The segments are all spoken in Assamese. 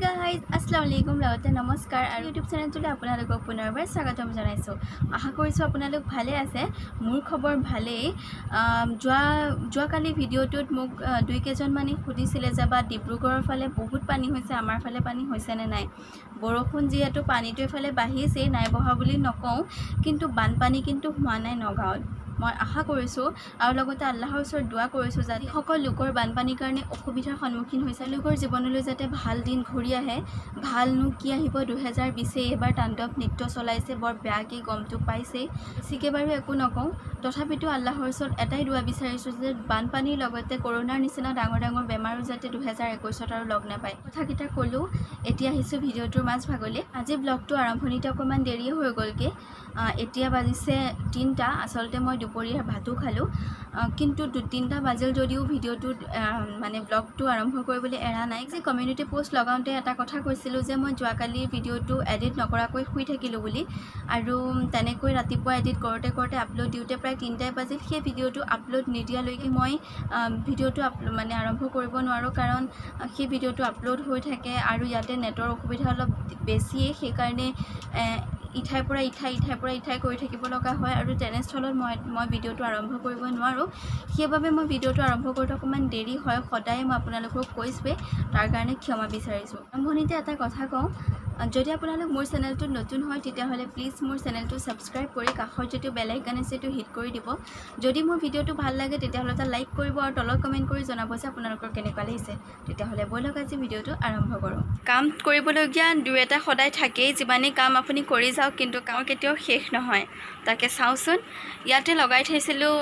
guys, Assalamualaikum লগতে নমস্কাৰ আৰু YouTube চেনেলটোলৈ আপোনালোকক পুনৰবাৰ স্বাগতম জনাইছো। আশা কৰিছো আপোনালোক ভালে আছে। মোৰ খবৰ ভালেই। যোৱা কালি ভিডিঅ'টোত মোক দুই কেজন মানে সুধিছিলে যে বা ডিব্ৰুগড়ৰ ফালে বহুত পানী হৈছে, আমাৰ ফালে পানী হৈছে নে নাই। বৰষুণ যিহেতু পানীটো এফালে বাঢ়িছে, নাই বহা বুলি নকওঁ, কিন্তু বানপানী কিন্তু হোৱা নাই নগাঁৱত। মই আশা কৰিছো আৰু লগতে আল্লাহৰ ওচৰত দোয়া কৰিছো যাতে সকলো লোকৰ বানপানীৰ কাৰণে অসুবিধাৰ সন্মুখীন হৈছে, লোকৰ জীৱনলৈ যাতে ভাল দিন ঘূৰি আহে। ভালনো কি আহিব, 2020 এবাৰ তাণ্ডৱ নৃত্য চলাইছে, বৰ বেয়াকৈ গমটো পাইছে। বেছিকৈ বাৰু একো নকওঁ, তথাপিতো আল্লাহৰ ওচৰত এটাই দোয়া বিচাৰিছো যে বানপানীৰ লগতে কৰোনাৰ নিচিনা ডাঙৰ ডাঙৰ বেমাৰো যাতে 2021 আৰু লগ নাপায়। কথাকেইটা ক'লো, এতিয়া আহিছো ভিডিঅ'টোৰ মাজ ভাগলৈ। আজি ব্লগটো আৰম্ভণিতে অকণমান দেৰি হৈ গ'লগৈ। এতিয়া বাজিছে 3টা। আচলতে মই দুপৰীয়াৰ ভাতো খালোঁ, কিন্তু 3টা বাজিল যদিও ভিডিঅ'টোত মানে ব্লগটো আৰম্ভ কৰিবলৈ এৰা নাই। যে কমিউনিটি পোষ্ট লগাওঁতে এটা কথা কৈছিলোঁ যে মই যোৱাকালি ভিডিঅ'টো এডিট নকৰাকৈ শুই থাকিলোঁ বুলি, আৰু তেনেকৈ ৰাতিপুৱা এডিট কৰোঁতে কৰোঁতে আপলোড দিওঁতে প্ৰায় 3টাই বাজিল। সেই ভিডিঅ'টো আপলোড নিদিয়ালৈকে মই ভিডিঅ'টো মানে আৰম্ভ কৰিব নোৱাৰোঁ, কাৰণ সেই ভিডিঅ'টো আপলোড হৈ থাকে আৰু ইয়াতে নেটৰ অসুবিধা অলপ বেছিয়ে, সেইকাৰণে ইঠাইৰ পৰা ইঠাই কৰি থাকিব লগা হয়, আৰু তেনেস্থলত মই ভিডিঅ'টো আৰম্ভ কৰিব নোৱাৰোঁ। সেইবাবে মই ভিডিঅ'টো আৰম্ভ কৰোঁতে অকণমান দেৰি হয়। সদায় মই আপোনালোকক কৈছোঁৱেই, তাৰ কাৰণে ক্ষমা বিচাৰিছোঁ। আৰম্ভণিতে এটা কথা কওঁ, যদি আপোনালোক মোৰ চেনেলটোত নতুন হয় তেতিয়াহ'লে প্লিজ মোৰ চেনেলটো ছাবস্ক্ৰাইব কৰি কাষৰ যিটো বেল আইকন আছে সেইটো হিট কৰি দিব। যদি মোৰ ভিডিঅ'টো ভাল লাগে তেতিয়াহ'লে এটা লাইক কৰিব আৰু তলত কমেণ্ট কৰি জনাব যে আপোনালোকৰ কেনেকুৱা লাগিছে। তেতিয়াহ'লে ব'লক আজি ভিডিঅ'টো আৰম্ভ কৰোঁ। কাম কৰিবলগীয়া দুই এটা সদায় থাকেই, যিমানেই কাম আপুনি কৰি যাওক, কিন্তু কাম কেতিয়াও শেষ নহয়। তাকে চাওঁচোন, ইয়াতে লগাই থৈছিলোঁ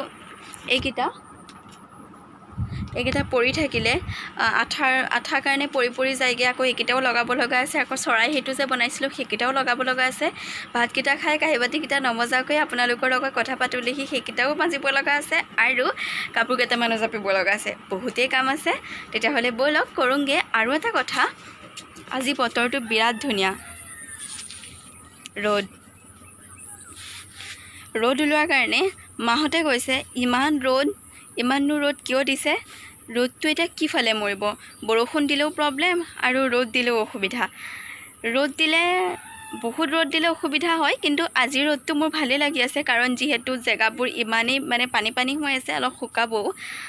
এইকেইটা পৰি থাকিলে আঠাৰ কাৰণে পৰি যায়গৈ। আকৌ এইকেইটাও লগাব লগা আছে, আকৌ চৰাই সেইটো যে বনাইছিলোঁ সেইকেইটাও লগাব লগা আছে। ভাতকেইটা খাই কাঁহী বাতিকেইটা নমজাকৈ আপোনালোকৰ লগত কথা পাতোঁ দেখি সেইকেইটাও মাজিব লগা আছে, আৰু কাপোৰ কেইটামানো জাপিব লগা আছে। বহুতেই কাম আছে, তেতিয়াহ'লে ব'লক কৰোঁগৈ। আৰু এটা কথা, আজি বতৰটো বিৰাট ধুনীয়া। ৰ'দ ওলোৱাৰ কাৰণে মাহঁতে কৈছে ইমাননো ৰ'দ কিয় দিছে, ৰ'দটো এতিয়া কিফালে মৰিব, বৰষুণ দিলেও প্ৰব্লেম আৰু ৰ'দ দিলেও অসুবিধা। বহুত ৰ'দ দিলে অসুবিধা হয়, কিন্তু আজিৰ ৰ'দটো মোৰ ভালেই লাগি আছে, কাৰণ যিহেতু জেগাবোৰ ইমানেই মানে পানী হৈ আছে, অলপ শুকাবও।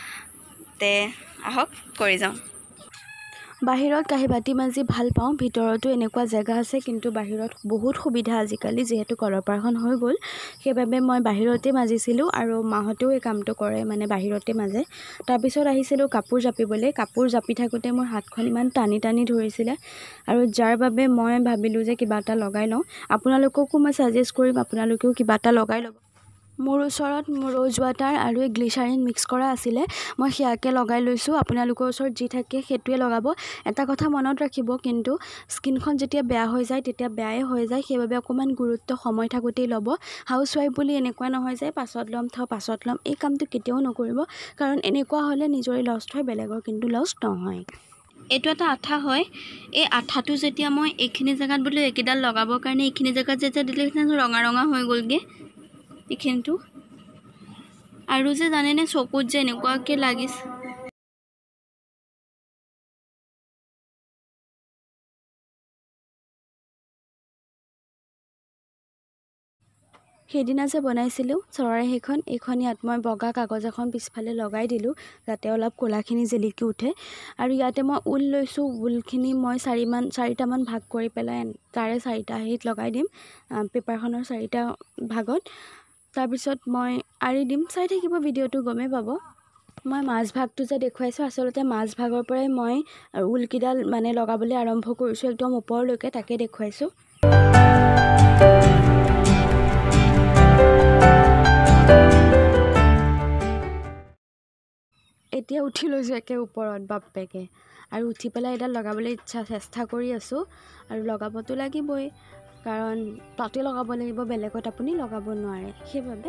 আহক কৰি যাওঁ। বাহিৰত কাঁহী বাতি মাজি ভাল পাওঁ, ভিতৰতো এনেকুৱা জেগা আছে, কিন্তু বাহিৰত বহুত সুবিধা আজিকালি, যিহেতু কলপাৰখন হৈ গ'ল, সেইবাবে মই বাহিৰতে মাজিছিলোঁ, আৰু মাহঁতেও এই কামটো কৰে, মানে বাহিৰতে মাজে। তাৰপিছত আহিছিলোঁ কাপোৰ জাপিবলৈ। কাপোৰ জাপি থাকোঁতে মোৰ হাতখন ইমান টানি ধৰিছিলে, আৰু যাৰ বাবে মই ভাবিলোঁ যে কিবা এটা লগাই লওঁ। আপোনালোককো মই ছাজেষ্ট কৰিম, আপোনালোকেও কিবা এটা লগাই ল'ব। মোৰ ওচৰত ৰ'জ ৱাটাৰ আৰু গ্লিচাৰিন মিক্স কৰা আছিলে, মই সেয়াকে লগাই লৈছোঁ। আপোনালোকৰ ওচৰত যি থাকে সেইটোৱে লগাব। এটা কথা মনত ৰাখিব, কিন্তু স্কিনখন যেতিয়া বেয়া হৈ যায় তেতিয়া বেয়াই হৈ যায়, সেইবাবে অকণমান গুৰুত্ব সময় থাকোঁতেই ল'ব। হাউচৱাইফ বুলি এনেকুৱা নহয় যে পাছত ল'ম, এই কামটো কেতিয়াও নকৰিব, কাৰণ এনেকুৱা হ'লে নিজৰে লষ্ট হয়, বেলেগৰ কিন্তু লষ্ট নহয়। এইটো এটা আঠা হয়, এই আঠাটো যেতিয়া মই এইখিনি জেগাত বোলো এইকেইডাল লগাবৰ কাৰণে এইখিনি জেগাত যেতিয়া দিলে সেইখিনি ৰঙা হৈ গ'লগৈ এইখিনিতো। আৰু যে জানেনে চকুত যে এনেকুৱাকৈ লাগিছে, সেইদিনা যে বনাইছিলোঁ চৰাই এইখন ইয়াত মই বগা কাগজ এখন পিছফালে লগাই দিলোঁ, যাতে অলপ ক'লাখিনি জিলিকি উঠে। আৰু ইয়াতে মই ঊল লৈছোঁ, ঊলখিনি মই 4টামান ভাগ কৰি পেলাই তাৰে 4টা হেৰিত লগাই দিম, পেপাৰখনৰ 4টা ভাগত। তাৰপিছত মই আঁৰি দিম, চাই থাকিব ভিডিঅ'টো গমেই পাব। মই মাজ ভাগটো যে দেখুৱাইছোঁ, আচলতে মাজ ভাগৰ পৰাই মই ঊলকেইডাল মানে লগাবলৈ আৰম্ভ কৰিছোঁ, একদম ওপৰলৈকে, তাকে দেখুৱাইছোঁ। এতিয়া উঠি লৈছোঁ একে ওপৰত বাপেকে, আৰু উঠি পেলাই এডাল লগাবলৈ চেষ্টা কৰি আছোঁ, আৰু লগাবতো লাগিবই, কাৰণ তাতে লগাব লাগিব, বেলেগত আপুনি লগাব নোৱাৰে, সেইবাবে।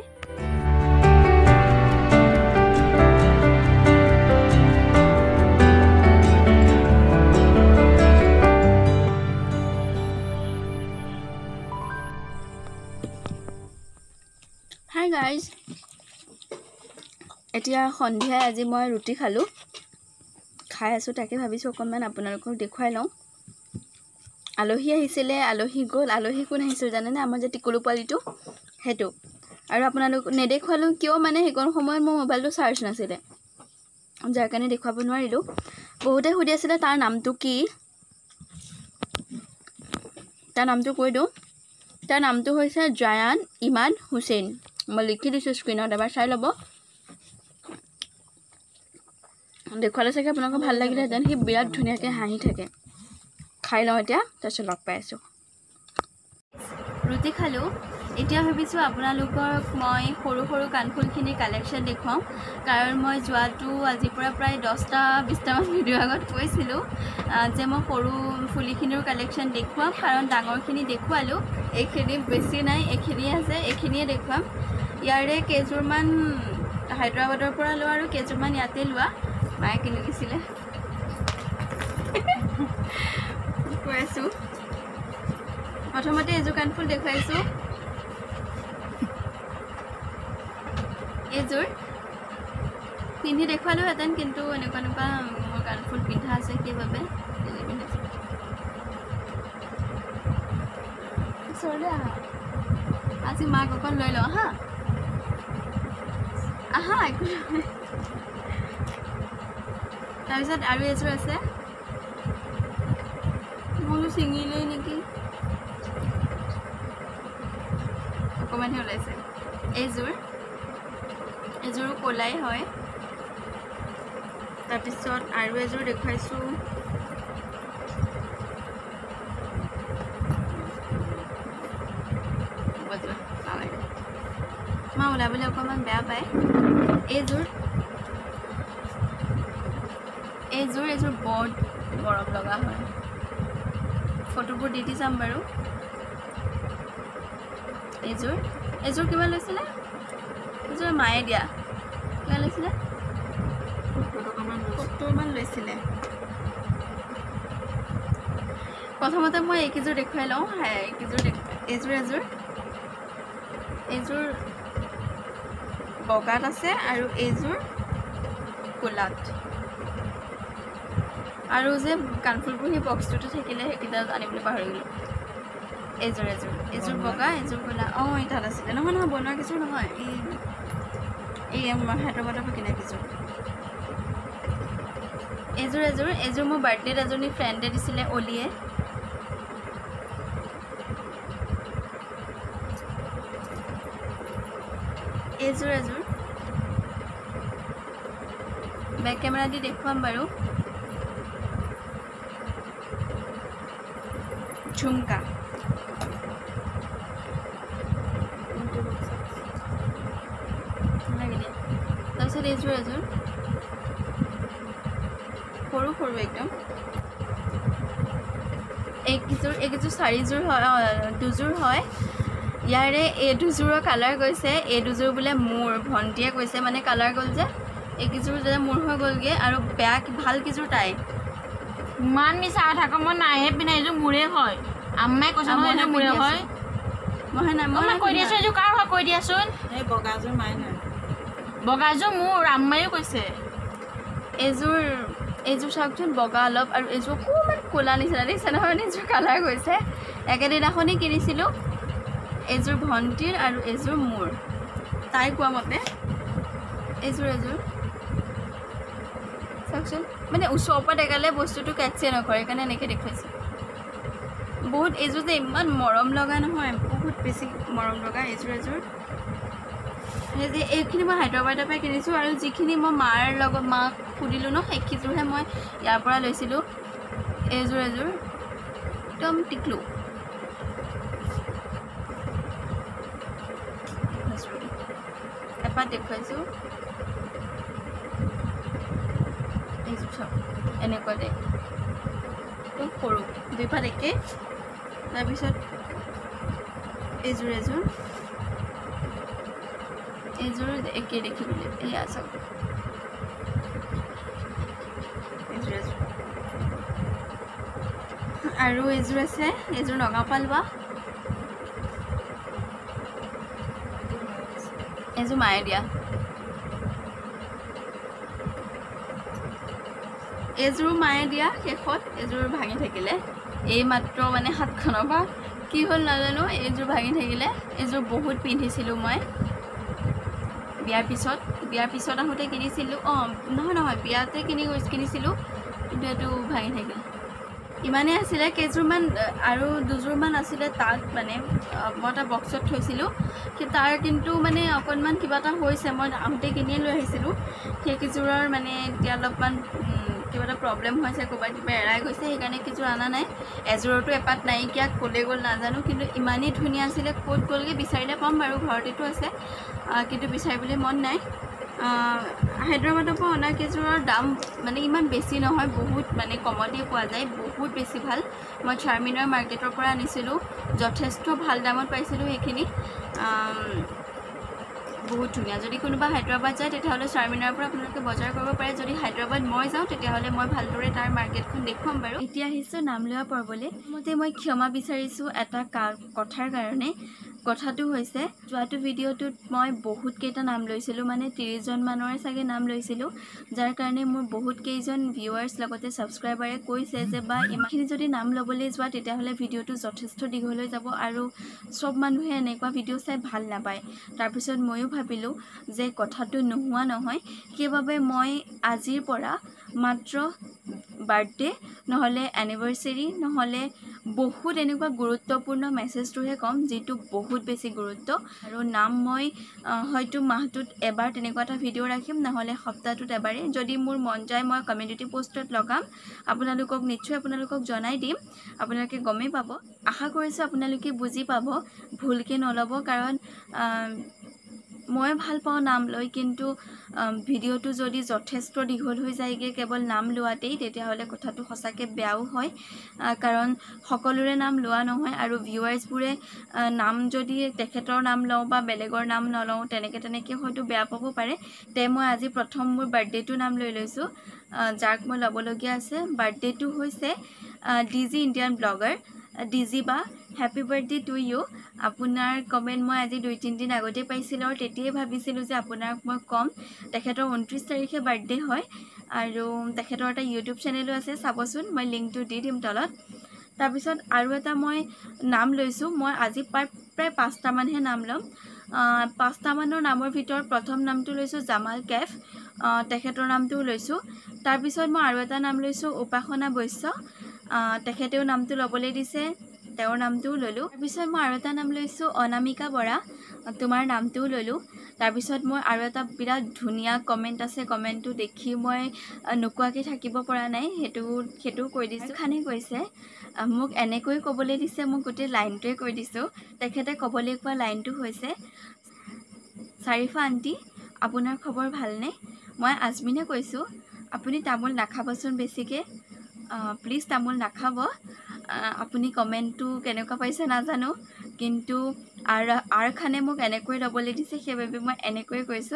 হাই গাইজ, এতিয়া সন্ধিয়াই আজি মই ৰুটি খাই আছোঁ, তাকে ভাবিছোঁ অকণমান আপোনালোকক দেখুৱাই লওঁ। আলহী আহিছিলে আলহী গ'ল আলহী কোন আহিছিল জানেনে আমাৰ যে টিকলু পোৱালিটো হেতু আৰু আপোনালোক নেদেখুৱালো কিয় মানে হেকন সময়ত মোৰ মোবাইলটো চাৰ্জ নাছিলে যাৰ কাৰণে দেখুৱাব নোৱাৰিলো বহুতে সুধি আছিলে তাৰ নামটো কি তাৰ নামটো কৈ দিওঁ তাৰ নামটো হৈছে জায়ান ইমান হুছেইন মই লিখি দিছো স্ক্ৰীনত এবাৰ চাই ল'ব দেখুৱালে চাগে আপোনালোকৰ ভাল লাগিলেহেঁতেন সি বিৰাট ধুনীয়াকৈ হাঁহি থাকে খাই লওঁ এতিয়া তাৰপিছত লগ পাই আছোঁ ৰুটি খালোঁ এতিয়া ভাবিছোঁ আপোনালোকক মই সৰু সৰু কাণফুলখিনিৰ কালেকশ্যন দেখুৱাওঁ কাৰণ মই যোৱাটো আজিৰ পৰা প্ৰায় 10-20টামান ভিডিঅ' আগত কৈছিলোঁ যে মই সৰু ফুলিখিনিৰ কালেকশ্যন দেখুৱাম কাৰণ ডাঙৰখিনি দেখুৱালোঁ এইখিনি বেছি নাই এইখিনিয়ে আছে এইখিনিয়ে দেখুৱাম ইয়াৰে কেইযোৰমান হায়দৰাবাদৰ পৰা লোৱা আৰু কেইযোৰমান ইয়াতে লোৱা মায়ে কিনি দিছিলে কৈ আছোঁ প্ৰথমতে এযোৰ কাণফুল দেখুৱাইছোঁ এইযোৰ পিন্ধি দেখুৱালোহেঁতেন কিন্তু এনেকুৱা এনেকুৱা মোৰ কাণফুল পিন্ধা আছে সেইবাবে ওচৰলৈ আহা আজি মাক অকণ লৈ লওঁ হা আহা একো নহয় তাৰপিছত আৰু এযোৰ আছে মোৰো ছিঙিলেই নেকি অকণমানহে ওলাইছে এযোৰো ক'লাই হয় তাৰপিছত আৰু এযোৰ দেখুৱাইছোঁ মা ওলাবলৈ অকণমান বেয়া পায় এইযোৰ বৰ গৰম লগা হয় ফটোবোৰ দি যাম বাৰু এইযোৰ কিমান লৈছিলে এইযোৰ মায়ে দিয়া কিমান লৈছিলে 70মান লৈছিলে প্ৰথমতে মই এইকেইযোৰ দেখুৱাই লওঁ এইযোৰ বগাত আছে আৰু এইযোৰ ক'লাত আৰু যে কাণফুলবোৰ সেই বক্সটোতে থাকিলে সেইকেইটা আনিবলৈ পাহৰি গ'লোঁ এইযোৰ বগা এইযোৰ ক'লা অঁ এই তাত আছিলে নহয় বনোৱা কিছু নহয় এই হায়দৰাবাদৰ পৰা কিনা কিছু এইযোৰ মোৰ বাৰ্থডেত এজনী ফ্ৰেণ্ডে দিছিলে অলিয়ে এইযোৰ বেক কেমেৰা দি দেখুৱাম বাৰু ঝুমকা তাৰপিছত এইযোৰ সৰু একদম এইকেইযোৰ 4যোৰ হয় দুযোৰ হয় ইয়াৰে এই দুযোৰৰ কালাৰ গৈছে এই দুযোৰ বোলে মোৰ ভণ্টিয়ে কৈছে মানে কালাৰ গ'ল যে এইকেইযোৰ যে মোৰ হৈ গ'লগৈ আৰু বেয়া ভাল কেইযোৰ তাই ইমান মিছা কথা কম মই নাইহে পিন্ধা এইযোৰ মোৰে হয় আম্মাই কৈছে নহয় এইযোৰ মোৰে হয় মই কৈ দিছোঁ এইযোৰ কাৰ হয় কৈ দিয়াচোন এই বগাযোৰ মায়ে নাই বগাযোৰ মোৰ আম্মায়ো কৈছে এইযোৰ চাওকচোন বগা অলপ আৰু এইযোৰ অকণমান ক'লা নিচিনা দেখিছে নহয় এইযোৰ কালাৰ গৈছে একেদিনাখনেই কিনিছিলোঁ এইযোৰ ভণ্টিৰ আৰু এইযোৰ মোৰ তাই কোৱা মতে এইযোৰ চাওকচোন মানে ওচৰৰ পৰা দেখালে বস্তুটো কেটচে নকৰে সেইকাৰণে এনেকৈ দেখুৱাইছোঁ বহুত এইযোৰ যে ইমান মৰম লগা নহয় বহুত বেছি মৰম লগা এইযোৰ সেই যে এইখিনি মই হায়দৰাবাদৰ পৰা কিনিছোঁ আৰু যিখিনি মই মাক সুধিলোঁ ন সেইকেইযোৰহে মই ইয়াৰ পৰা লৈছিলোঁ এইযোৰ একদম টিকলু এপাত দেখুৱাইছোঁ এইযোৰ চাওক এনেকুৱা দে একদম সৰু দুইপাত একে তাৰপিছত এইযোৰ একে দেখিবলৈ এয়া চাওক আৰু এইযোৰ আছে এইযোৰ নগাঁও পৰা লোৱা এইযোৰ মায়ে দিয়া এইযোৰো মায়ে দিয়া শেষত এইযোৰ ভাঙি থাকিলে এই মাত্ৰ মানে হাতখনৰ পৰা কি হ'ল নাজানো এইযোৰ ভাঙি থাকিলে এইযোৰ বহুত পিন্ধিছিলোঁ মই বিয়াৰ পিছত আহোঁতে কিনিছিলোঁ নহয় বিয়াতে কিনিছিলোঁ কিন্তু এইটো ভাঙি থাকিল ইমানেই আছিলে কেইযোৰমান আৰু দুযোৰমান আছিলে তাত মানে মই এটা বক্সত থৈছিলোঁ তাৰ কিন্তু মানে অকণমান কিবা এটা হৈছে মই আহোঁতে কিনিয়ে লৈ আহিছিলোঁ সেইকেইযোৰৰ মানে এতিয়া অলপমান কিবা এটা প্ৰব্লেম হৈছে ক'ৰবাত কিবা এৰাই গৈছে সেইকাৰণে কেইযোৰ অনা নাই এযোৰতো এপাত নাইকিয়া ক'লে গ'ল নাজানো কিন্তু ইমানেই ধুনীয়া আছিলে ক'ত গ'লগৈ বিচাৰিলে পাম বাৰু ঘৰতেতো আছে কিন্তু বিচাৰিবলৈ মন নাই হায়দৰাবাদৰ পৰা অনা কেইযোৰৰ দাম মানে ইমান বেছি নহয় বহুত মানে কমতে পোৱা যায় বহুত বেছি ভাল মই চাৰ্মিনাৰ মাৰ্কেটৰ পৰা আনিছিলোঁ যথেষ্ট ভাল দামত পাইছিলোঁ সেইখিনি বহুত ধুনীয়া যদি কোনোবা হায়দৰাবাদ যায় তেতিয়াহ'লে চাৰ্মিনাৰ পৰা আপোনালোকে বজাৰ কৰিব পাৰে যদি হায়দৰাবাদ মই যাওঁ তেতিয়াহ'লে মই ভালদৰে তাৰ মাৰ্কেটখন দেখুৱাম বাৰু এতিয়া আহিছোঁ নাম লোৱা পৰ্বলৈ মতে মই ক্ষমা বিচাৰিছোঁ এটা কথাৰ কাৰণে কথাটো হৈছে যোৱাটো ভিডিঅ'টোত মই বহুতকেইটা নাম লৈছিলোঁ মানে 30জন মানৰে চাগে নাম লৈছিলোঁ যাৰ কাৰণে মোৰ বহুতকেইজন ভিউৱাৰ্ছ লগতে ছাবস্ক্ৰাইবাৰে কৈছে যে বা ইমানখিনি যদি নাম ল'বলৈ যোৱা তেতিয়াহ'লে ভিডিঅ'টো যথেষ্ট দীঘল হৈ যাব আৰু চব মানুহে এনেকুৱা ভিডিঅ' চাই ভাল নাপায় তাৰপিছত ময়ো ভাবিলোঁ যে কথাটো নোহোৱা নহয় সেইবাবে মই আজিৰ পৰা মাত্ৰ বাৰ্থডে নহ'লে এনিভাৰ্চেৰী নহ'লে বহুত এনেকুৱা গুৰুত্বপূৰ্ণ মেছেজটোহে ক'ম যিটো বহুত বেছি গুৰুত্ব আৰু নাম মই হয়তো মাহটোত এবাৰ তেনেকুৱা এটা ভিডিঅ' ৰাখিম নহ'লে সপ্তাহটোত এবাৰেই যদি মোৰ মন যায় মই কমিউনিটি পোষ্টত লগাম নিশ্চয় আপোনালোকক জনাই দিম আপোনালোকে গমেই পাব আশা কৰিছোঁ আপোনালোকে বুজি পাব ভুলকৈ নল'ব কাৰণ মই ভাল পাওঁ নাম লৈ কিন্তু ভিডিঅ'টো যদি যথেষ্ট দীঘল হৈ যায়গৈ কেৱল নাম লোৱাতেই তেতিয়াহ'লে কথাটো সঁচাকৈ বেয়াও হয় কাৰণ সকলোৰে নাম লোৱা নহয় আৰু ভিউৱাৰ্ছবোৰে নাম যদি তেখেতৰ নাম লওঁ বা বেলেগৰ নাম নলওঁ তেনেকৈ হয়তো বেয়া পাব পাৰে মই আজি প্ৰথম মোৰ বাৰ্থডেটো নাম লৈ লৈছোঁ যাক মই ল'বলগীয়া আছে বাৰ্থডেটো হৈছে ডিজি ইণ্ডিয়ান ব্লগাৰ ডিজি বা হেপী বাৰ্থডে টু ইউ আপোনাৰ কমেণ্ট মই আজি 2-3 দিন আগতে পাইছিলোঁ আৰু তেতিয়াই ভাবিছিলোঁ যে আপোনাক মই ক'ম তেখেতৰ 29 তাৰিখে বাৰ্থডে হয় আৰু তেখেতৰ এটা ইউটিউব চেনেলো আছে চাবচোন মই লিংকটো দি দিম তলত তাৰপিছত আৰু এটা মই নাম লৈছোঁ মই আজি প্ৰায় 5টামানহে নাম ল'ম 5টামানৰ নামৰ ভিতৰত প্ৰথম নামটো লৈছোঁ জামাল কেফ তেখেতৰ নামটোও লৈছোঁ তাৰপিছত মই আৰু এটা নাম লৈছোঁ উপাসনা বৈশ্য তেখেতেও নামটো ল'বলৈ দিছে তেওঁৰ নামটোও ল'লোঁ তাৰপিছত মই আৰু এটা নাম লৈছোঁ অনামিকা বৰা তোমাৰ নামটোও ল'লোঁ তাৰপিছত মই আৰু এটা বিৰাট ধুনীয়া কমেণ্ট আছে কমেণ্টটো দেখি মই নোকোৱাকৈ থাকিব পৰা নাই সেইটোও কৈ দিছোঁ খানে কৈছে মোক এনেকৈ ক'বলৈ দিছে মোক গোটেই লাইনটোৱে কৈ দিছোঁ তেখেতে ক'বলৈ কোৱা লাইনটো হৈছে চাৰিফা আণ্টি আপোনাৰ খবৰ ভালনে মই আজমিনে কৈছোঁ আপুনি তামোল নাখাবচোন বেছিকৈ প্লিজ তামোল নাখাব আপুনি কমেণ্টটো কেনেকুৱা পাইছে নাজানো কিন্তু আৰ খানে মোক এনেকৈ ল'বলৈ দিছে সেইবাবে মই এনেকৈয়ে কৈছোঁ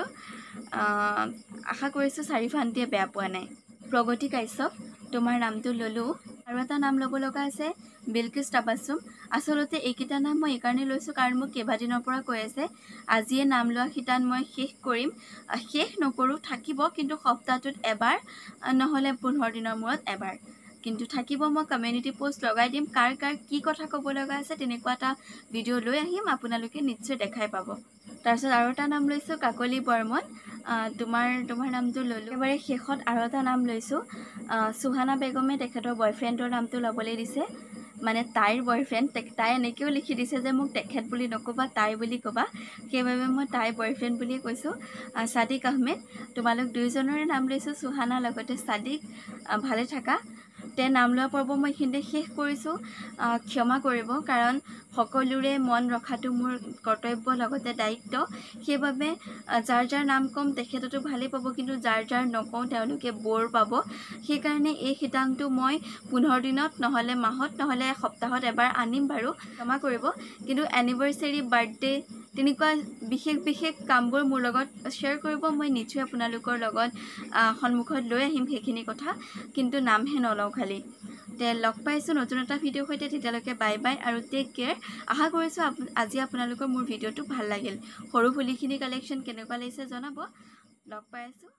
আশা কৰিছোঁ চাৰিফা আণ্টিয়ে বেয়া পোৱা নাই প্ৰগতি কাশ্যপ তোমাৰ নামটো ল'লোঁ আৰু এটা নাম ল'ব লগা আছে বিলকিছ তাবাছুম আচলতে এইকেইটা নাম মই এইকাৰণে লৈছোঁ কাৰণ মোক কেইবাদিনৰ পৰা কৈ আছে আজিয়ে নাম লোৱা শিতান মই শেষ কৰিম শেষ নকৰোঁ থাকিব কিন্তু সপ্তাহটোত এবাৰ নহ'লে 15 দিনৰ মূৰত এবাৰ কিন্তু থাকিব মই কমিউনিটি পোষ্ট লগাই দিম কাৰ কি কথা ক'ব লগা আছে তেনেকুৱা এটা ভিডিঅ' লৈ আহিম আপোনালোকে নিশ্চয় দেখাই পাব তাৰপিছত আৰু এটা নাম লৈছোঁ কাকলি বৰ্মন তোমাৰ নামটো ল'লোঁ একেবাৰে শেষত আৰু এটা নাম লৈছোঁ সুহানা বেগমে তেখেতৰ বয়ফ্ৰেণ্ডৰ নামটো ল'বলৈ দিছে মানে তাইৰ বয়ফ্ৰেণ্ড তাই এনেকৈও লিখি দিছে যে মোক তেখেত বুলি নক'বা তাই বুলি ক'বা সেইবাবে মই তাইৰ বয়ফ্ৰেণ্ড বুলিয়ে কৈছোঁ সাদিক আহমেদ তোমালোক দুয়োজনৰে নাম লৈছোঁ সুহানা লগতে সাদিক ভালে থাকা নাম লোৱা পৰ্ব মই এইখিনিতে শেষ কৰিছোঁ ক্ষমা কৰিব কাৰণ সকলোৰে মন ৰখাটো মোৰ কৰ্তব্য লগতে দায়িত্ব সেইবাবে যাৰ নাম ক'ম তেখেততো ভালেই পাব কিন্তু যাৰ নকওঁ তেওঁলোকে বৰ পাব সেইকাৰণে এই শিতানটো মই 15 দিনত নহ'লে মাহত নহ'লে সপ্তাহত এবাৰ আনিম বাৰু ক্ষমা কৰিব কিন্তু এনিভাৰ্চেৰী বাৰ্থডে তেনেকুৱা বিশেষ কামবোৰ মোৰ লগত শ্বেয়াৰ কৰিব মই নিশ্চয় আপোনালোকৰ লগত সন্মুখত লৈ আহিম সেইখিনি কথা কিন্তু নামহে নলওঁ খালি লগ পাইছোঁ নতুন এটা ভিডিঅ'ৰ সৈতে তেতিয়ালৈকে বাই বাই আৰু টেক কেয়াৰ আশা কৰিছোঁ আজি আপোনালোকৰ মোৰ ভিডিঅ'টো ভাল লাগিল সৰু ফুলিখিনি কালেকশ্যন কেনেকুৱা লাগিছে জনাব লগ পাই আছোঁ